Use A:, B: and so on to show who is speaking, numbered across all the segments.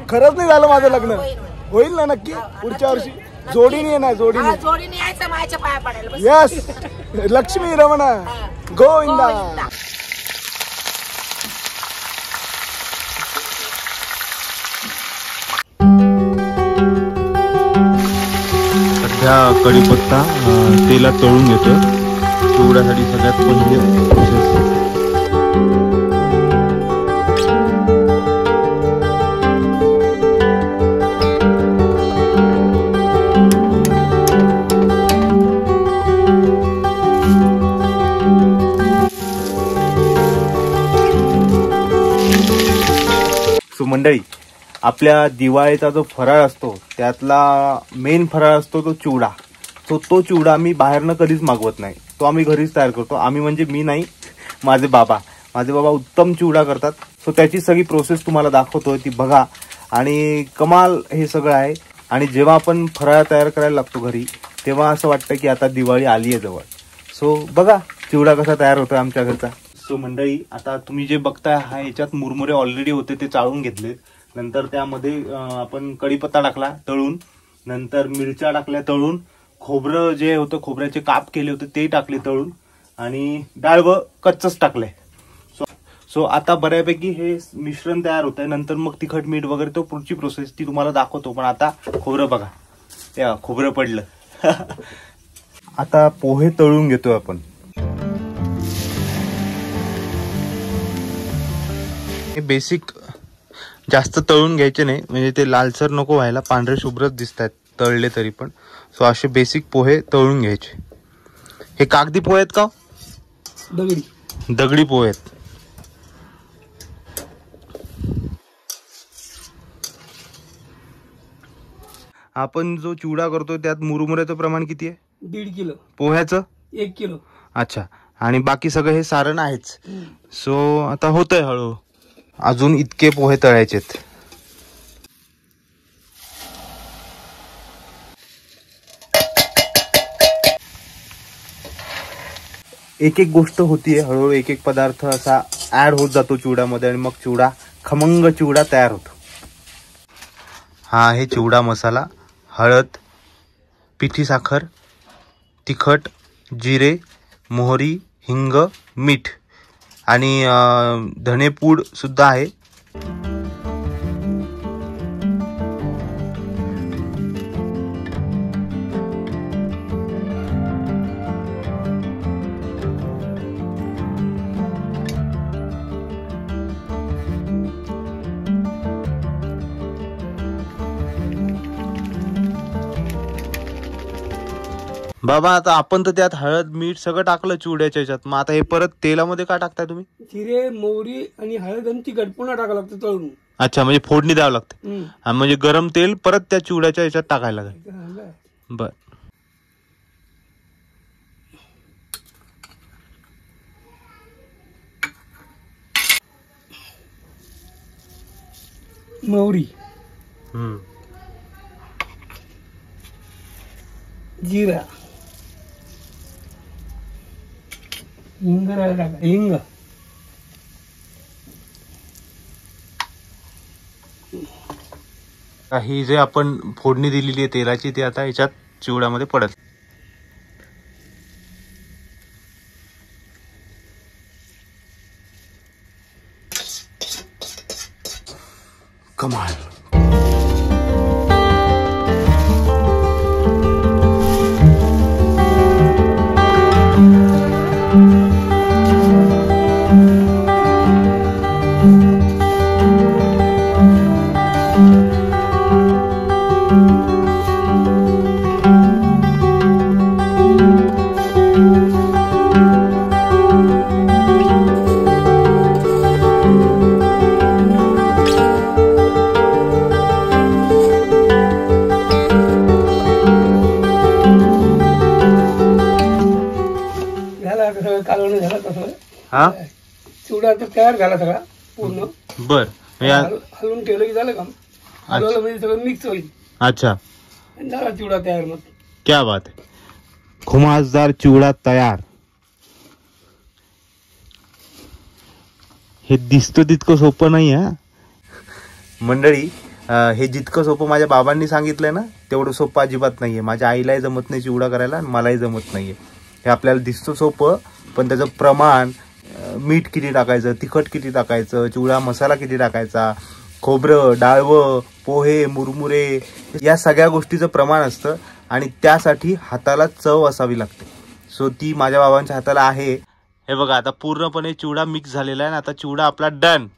A: खरंच नाही झालं माझं लग्न? होईल ना नक्की पुढच्या वर्षी? जोडीने येणार, जोडीने
B: यायचं, माझ्या पाया पडायला.
A: यस, लक्ष्मी रमणा गोविंदा.
C: सध्या कढीपत्ता तेलात तळून घेतो. चिवड्यासाठी सगळ्यात पहिले प्रोसेस. मंडळी, आपल्या दिवाळीचा जो फराळ असतो त्यातला मेन फराळ असतो तो चिवडा. तो चिवडा आम्ही बाहेरनं कधीच मागवत नाही, तो आम्ही घरीच तयार करतो. आम्ही म्हणजे मी नाही, माझे बाबा उत्तम चिवडा करतात. सो त्याची सगळी प्रोसेस तुम्हाला दाखवतोय, ती बघा. आणि कमाल हे सगळं आहे. आणि जेव्हा आपण फराळ तयार करायला लागतो घरी, तेव्हा असं वाटतं की आता दिवाळी आली आहे जवळ. सो बघा चिवडा कसा तयार होतोय आमच्या घरचा. सो मंडळी, आता तुम्ही जे बघताय हा याच्यात मुरमुरे ऑलरेडी होते, ते चाळून घेतले. नंतर त्यामध्ये आपण कढीपत्ता टाकला तळून, नंतर मिरच्या टाकल्या तळून, खोबरं जे होतं खोबऱ्याचे काप केले होते ते टाकले तळून, आणि डाळ व कच्चच टाकलंय. सो आता बऱ्यापैकी हे मिश्रण तयार होत आहे. नंतर मग तिखट मीठ वगैरे तो पुढची प्रोसेस ती तुम्हाला दाखवतो. पण आता खोबरं बघा, त्या खोबरं पडलं. आता पोहे तळून घेतोय आपण. बेसिक जास्त तळून घ्यायचे नाही, म्हणजे ते लालसर नको व्हायला, पांढरे शुभ्रच दिसत आहेत तळले तरी पण. सो असे बेसिक पोहे तळून घ्यायचे. हे कागदी पोहे आहेत का? दगडी पोहे आहेत. आपण जो चिवडा करतो त्यात मुरमुऱ्याचं प्रमाण किती आहे?
A: 1.5 किलो.
C: पोह्याचं
A: 1 किलो.
C: अच्छा. आणि बाकी सगळं हे सारण आहेच. सो आता होतंय हळू. अजून इतके पोहे तळायचेत. एक एक गोष्ट होतीये हळूहळू, एक एक पदार्थ असा ऍड होत जातो चिवड्यामध्ये, आणि मग चिवडा खमंग चिवडा तयार होतो. हा आहे चिवडा मसाला. हळद, पिठी साखर, तिखट, जिरे, मोहरी, हिंग, मीठ आणि धनेपूड सुद्धा आहे. बाबा, आता आपण तर त्यात हळद मीठ सगळं टाकलं चिवड्याच्या ह्याच्यात, मग आता हे परत तेलामध्ये का टाकताय तुम्ही?
A: जिरे, मोहरी आणि हळद आणि तिखट पुन्हा टाकावं लागतं तळून.
C: अच्छा, म्हणजे फोडणी द्यावं लागते. म्हणजे गरम तेल परत त्या चिवड्याच्या ह्याच्यात टाकायला लागेल. बर.
A: मोहरी, जिरा, हिंग टाका. हिंग,
C: ही जे आपण फोडणी दिलेली आहे तेलाची, ती आता याच्यात चिवड्यामध्ये पडेल. कमाल.
A: चिवडा तर तयार झाला सगळा पूर्ण.
C: बर.
A: हलवून ठेवलं की झालं काम. हलवलं म्हणजे सगळं मिक्स होईल.
C: अच्छा,
A: झाला चिवडा तयार. मग
C: क्या बात आहे. खुमासदार चिवडा तयार. हे दिसतं तितकं सोपं नाही. हा मंडळी, हे जितकं सोपं माझ्या बाबांनी सांगितलंय ना तेवढं सोपं अजिबात नाहीये. माझ्या आईलाही जमत नाही चिवडा करायला आणि मलाही जमत नाहीये. हे आपल्याला दिसतं सोपं, पण त्याचं प्रमाण, मीठ किती टाकायचं, तिखट किती टाकायचं, चिवडा मसाला किती टाकायचा, खोबरं, डाळवं, पोहे, मुरमुरे, या सगळ्या गोष्टीचं प्रमाण असतं आणि त्यासाठी हाताला चव असावी लागते. सो ती माझ्या बाबांच्या हाताला आहे. हे बघा आता पूर्णपणे चिवडा मिक्स झालेला आहे आणि आता चिवडा आपला डन.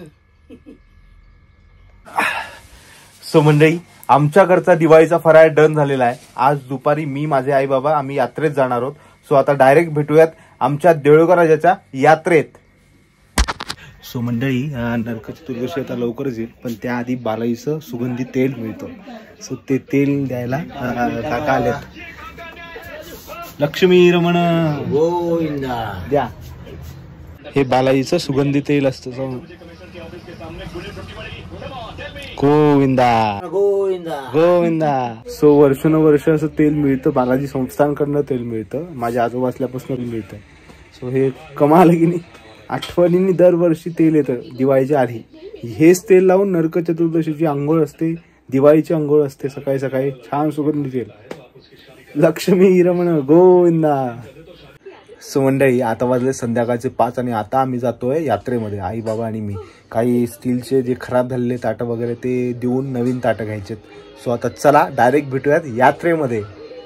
C: सो मंडळी, आमच्याकडचा दिवाळीचा फराळ डन झालेला आहे. आज दुपारी मी, माझे आई बाबा आम्ही यात्रेत जाणार आहोत. सो आता डायरेक्ट भेटूयात आमच्या देऊळगाव राजाच्या यात्रेत. सो मंडळी, नरक चतुर्दशी आता लवकरच येईल, पण त्याआधी बालाईचं सुगंधी तेल मिळतं. सो ते तेल द्यायला काका आलेत. लक्ष्मी रमण गोविंदा द्या. हे बालाईचं सुगंधी तेल असतं. गोविंदा गोविंदा गोविंदा. सो वर्षानुवर्ष असं तेल मिळतं, बालाजी संस्थानकडनं तेल मिळतं, माझ्या आजोबा असल्यापासून मिळतं. सो हे कमाल की नाही, आठवणींनी दरवर्षी तेल येतं दिवाळीच्या आधी. हेच तेल लावून नरक चतुर्दशीची आंघोळ असते, दिवाळीची आंघोळ असते सकाळी सकाळी. छान सुगंधी तेल. लक्ष्मी रमण गोविंदा. सो मंडळी, आता वाजले संध्याकाळचे 5 आणि आता आम्ही जातोय यात्रेमध्ये, आई बाबा आणि मी. काही स्टीलचे जे खराब झालेले ताटं वगैरे ते देऊन नवीन ताटं घ्यायचे. सो आता चला डायरेक्ट भेटूयात यात्रेमध्ये.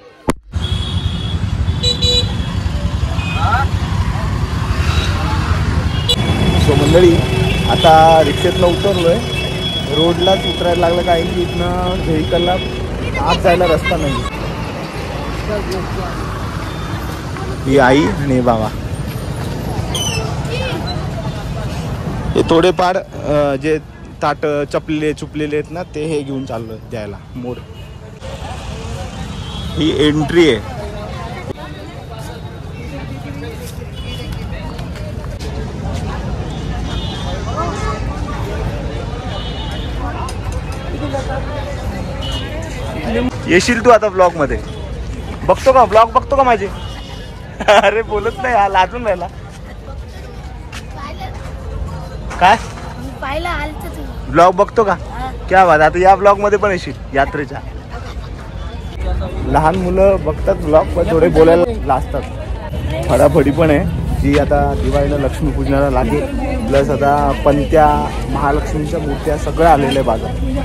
C: सो मंडळी, आता रिक्षेतनं उतरलोय, रोडलाच उतरायला लागलं कारण की इथनं व्हेकलला आत जायला रस्ता नाही. ही आई आणि बाबा हे थोडेफार जे ताट चुपलेले आहेत ना ते हे घेऊन चाललोय द्यायला मोड. ही एंट्री आहे. येशील तू आता ब्लॉग मध्ये? बघतो का ब्लॉग बघतो का माझे? अरे बोलत नाही हा, लाजून राहिला. काय ब्लॉग बघतो का? क्या बात. आता या ब्लॉग मध्ये पण येशील यात्रेच्या? लहान मुलं बघतात ब्लॉग पण थोडे बोलायला लाजतात. फडाफडी पण आहे जी आता दिवाळीला लक्ष्मीपूजनाला लागेल. प्लस आता पंत्या, महालक्ष्मीच्या मूर्त्या सगळं आलेलं आहे बाजार.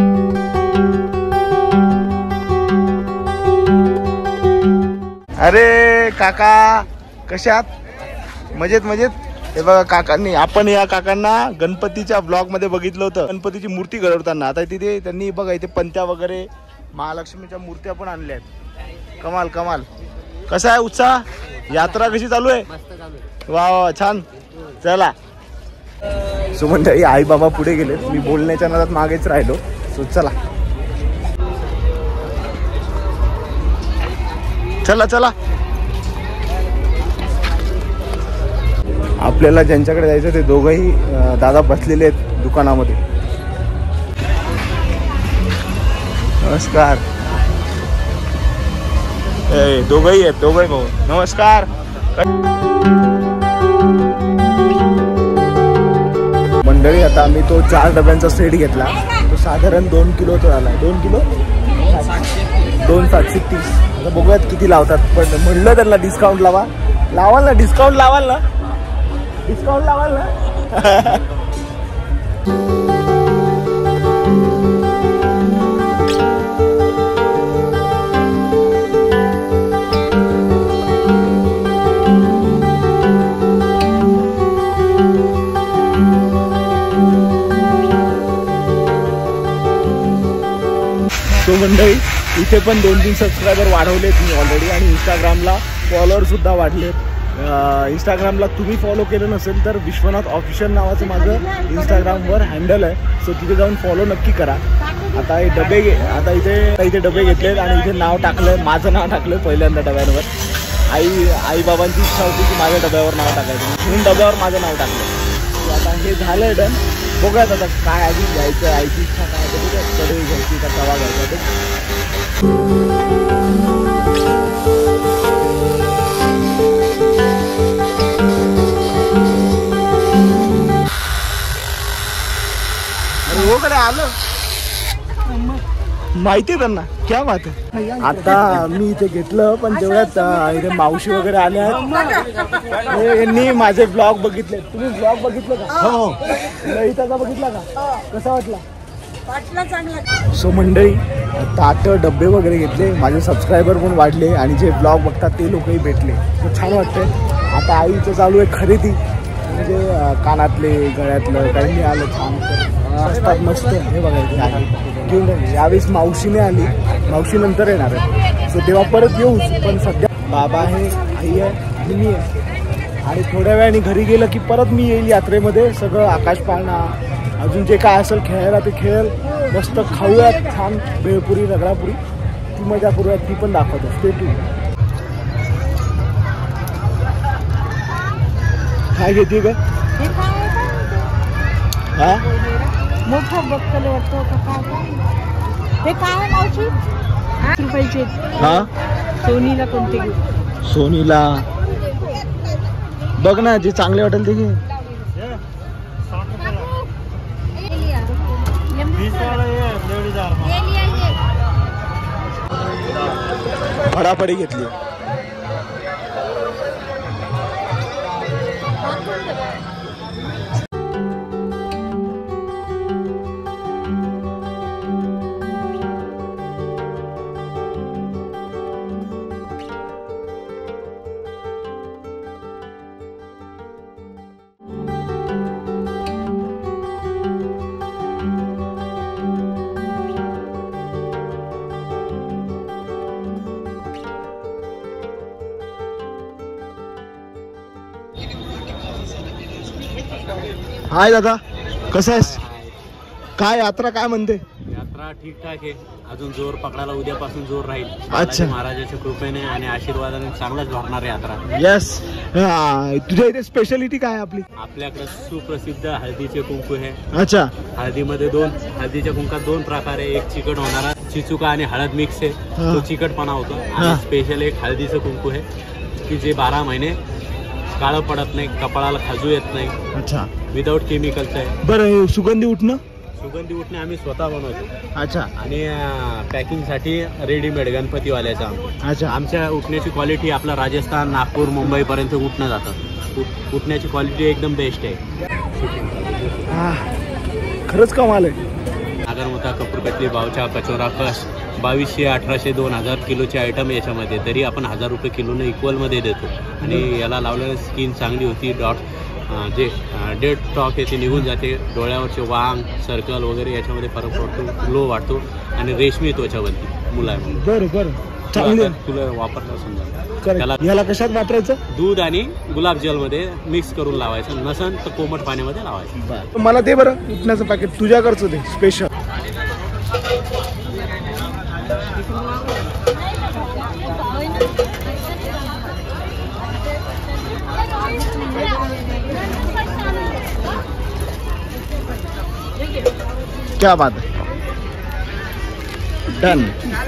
C: अरे काका कशात? मजेत मजेत. हे बघा काकांनी, आपण या काकांना गणपतीच्या ब्लॉग मध्ये बघितलं होतं गणपतीची मूर्ती घडवताना. आता तिथे त्यांनी बघा इथे पंत्या वगैरे महालक्ष्मीच्या मूर्त्या पण आणल्या आहेत. कमाल कमाल. कसा आहे उत्साह? यात्रा कशी चालू आहे? वा वा छान. चला. सो मंडळी, आई बाबा पुढे गेले, मी बोलण्याच्या नादात मागेच राहिलो. सो चला चला चला. आपल्याला ज्यांच्याकडे जायचं ते दोघंही दादा बसलेले आहेत दुकानामध्ये. नमस्कार. दोघंही आहेत, दोघंही भाऊ. नमस्कार. मंडळी, आता आम्ही तो 4 डब्यांचा सेट घेतला. तो साधारण 2 किलोचा आला. 2 किलो 2,730. आता बघूयात किती लावतात. पण म्हणलं त्यांना डिस्काउंट लावा. लावाल ना डिस्काउंट? लावाल ना डिस्काउंट? लावाल ना? तो मंडळी, इथे पण 2-3 सबस्क्रायबर वाढवलेत मी ऑलरेडी आणि इंस्टाग्रामला फॉलोअर सुद्धा वाढलेत. इंस्टाग्रामला तुम्ही फॉलो केलं नसेल तर विश्वनाथ ऑफिशियल नावाचं माझं इंस्टाग्रामवर हँडल आहे. सो तिथे जाऊन फॉलो नक्की करा. आता हे डबे इथे डबे घेतलेत आणि इथे नाव टाकलं, माझं नाव टाकलं पहिल्यांदा डब्यांवर. आई बाबांची इच्छा होती की माझ्या डब्यावर नाव टाकायचं, म्हणून डब्यावर माझं नाव टाकलं. आता हे झालंय डन. बघूयात आता काय आधी घ्यायचं, आईची इच्छा काय कढई घ्यायची का तवा घ्यायचा ते. अरे हो कडे आलं.
A: माहिती आहे त्यांना, क्या बात आहे. आता मी इथे घेतलं पण तेवढ्यात इथे मावशी वगैरे आल्या आहेत. यांनी माझे ब्लॉग बघितले. तुम्ही ब्लॉग बघितलं का? हो. ललिताचा बघितला का? कसा वाटला? सो मंडळी ताट डब्बे वगैरे घेतले, माझे सबस्क्रायबर पण वाढले आणि जे ब्लॉग बघतात ते लोकही भेटले. तर छान वाटते. आता आईचं चालू आहे खरेदी, म्हणजे कानातले गळ्यातलं काही नाही आलं छान असतात मस्त. हे बघायचं आहे घेऊन यावेळेस मावशीने आली, मावशी नंतर येणार आहे. सो तेव्हा परत येऊच. पण सध्या बाबा आहे, आई आहे आणि मी आहे. आणि थोड्या वेळाने घरी गेलं की परत मी येईल यात्रेमध्ये. सगळं आकाश पाळणा अजून जे काय असेल खेळायला ते खेळ, मस्त खाऊयात छान भेळपुरी रगडापुरी, ती मजा करूयात, ती पण दाखवतो. Stay tune. काय घेते का? हा
B: मोठा बक्कल वाटतो का काय? ते काय मावशी? 8 रुपयाचे.
A: हा
B: सोनीला कोणते घेऊ?
A: सोनीला बघ ना, जे चांगले वाटेल ते घे. फडाफडी घेतली. हाय दादा, कसं आहेस? काय यात्रा काय म्हणते?
D: यात्रा ठीक ठाक आहे. अजून जोर पकडायला उद्यापासून जोर राहील.
A: अच्छा.
D: महाराजाच्या कृपेने आणि आशीर्वादाने चांगलाच भरणार यात्रा.
A: यस. तुझ्या इथे स्पेशालिटी काय आहे आपली?
D: आपल्याकडे सुप्रसिद्ध हळदीचे कुंकू आहे.
A: अच्छा.
D: हळदीच्या कुंकात 2 प्रकार आहे. एक चिकट होणारा चिचुका आणि हळद मिक्स आहे, तो चिकटपणा होतो. आणि स्पेशल एक हळदीचं कुंकू आहे की जे 12 महिने काळं पडत नाही, कपाळाला खाजू येत नाही.
A: अच्छा.
D: विदाऊट केमिकलचं आहे.
A: बरं, सुगंधी उठणं
D: आम्ही स्वतः बनवतो.
A: अच्छा.
D: आणि पॅकिंगसाठी रेडीमेड गणपतीवाल्याचा.
A: अच्छा.
D: आमच्या उठण्याची क्वालिटी आपला राजस्थान, नागपूर, मुंबईपर्यंत उठणं जातं. उठण्याची क्वालिटी एकदम बेस्ट आहे.
A: खरंच कमाल आहे.
D: नागरमोता, कपूरपतली, बावचा, कचोरा, कस 2200, 1800, 2000 किलोचे आयटम याच्यामध्ये. तरी आपण 1000 रुपये किलोने इक्वलमध्ये देतो. आणि याला लावल्याने स्किन चांगली होती. जे डेड स्टॉक आहे ते निघून जाते. डोळ्यावरचे वांग, सर्कल वगैरे याच्यामध्ये फरक पडतो, ग्लो वाटतो आणि रेशमी त्वचा बनते मुलायम.
A: बरं
D: तुला वापरता समजा.
A: त्याला याला कशात वापरायचं?
D: दूध आणि गुलाबजल मध्ये मिक्स करून लावायचं. नसन तर कोमट पाण्यामध्ये लावायचं.
A: मला ते बरं उठण्याचं पॅकेट तुझ्याकडचं ते स्पेशल. क्या बात आहे. डन.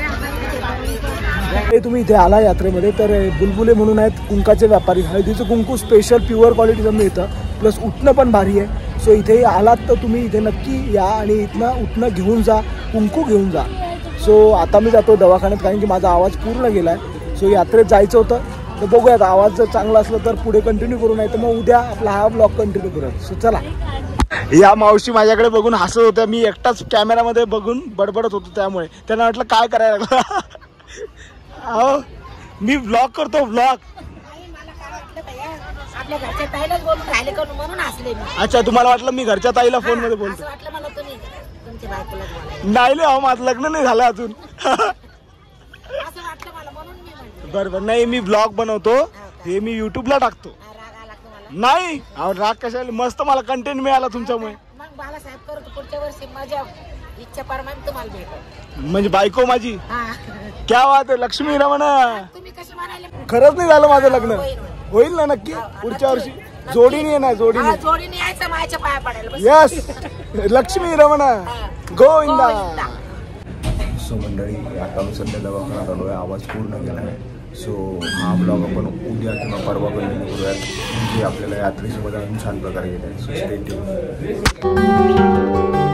A: तुम्ही इथे आला यात्रेमध्ये तर बुलबुले म्हणून आहेत कुंकाचे व्यापारी. हळदीचं कुंकू स्पेशल प्युअर क्वालिटीचं मिळतं, प्लस उठणं पण भारी आहे. सो इथे आलात तर तुम्ही इथे नक्की या आणि इथनं उठणं घेऊन जा, कुंकू घेऊन जा. सो आता मी जातो दवाखान्यात, कारण की माझा आवाज पूर्ण गेला आहे. सो यात्रेत जायचं होतं, तर बघूयात. आवाज जर चांगला असलं तर पुढे कंटिन्यू करू, नाही तर मग उद्या आपला हा ब्लॉग कंटिन्यू करूयात. सो चला. या मावशी माझ्याकडे बघून हसत होत्या. मी एकटाच कॅमेरामध्ये बघून बडबडत होतो, त्यामुळे त्यांना वाटलं काय करायला लागलं. अहो मी व्लॉग करतो, व्लॉग.
B: आपल्या घरच्या ताईलाच बोलून राहिले करून म्हणून हसले मी.
A: अच्छा, तुम्हाला वाटलं मी घरच्या ताईला फोन मध्ये बोलतो?
B: असं वाटलं मला तुमच्या बायकोला
A: नाही अहो, माझं लग्न नाही झालं अजून.
B: असं वाटलं मला म्हणून मी म्हणते.
A: बरोबर. नाही, मी व्लॉग बनवतो, हे मी युट्यूबला टाकतो.
B: राग आला तुम्हाला?
A: नाही अहो, राग कशाला, मस्त मला कंटेंट मिळाला तुमच्यामुळे.
B: मग बालासाहेब करतो पुढच्या वर्षी माझ्या इच्छा प्रमाणे तुम्हाला भेटो.
A: म्हणजे बायको माझी.
B: हा.
A: क्या बात आहे, लक्ष्मी रमण.
B: तुम्ही कशी म्हणाले?
A: खरंच नाही झालं माझं लग्न. होईल ना नक्की पुढच्या वर्षी. जोडीने येणार, जोडीने.
B: जोडीने यायचं, माझ्या पाया पडायला.
A: यस, लक्ष्मी रमण गोविंदा. सो मंडळी, आता मी सध्या दवाखान्यात आलो आहे. आवाज पूर्ण गेला आहे. सो हा ब्लॉग आपण उद्या किंवा परवा कंटिन्यू करूयात, जे आपल्याला यात्रेसोबत अजून छान प्रकारे येत आहे. So stay tune.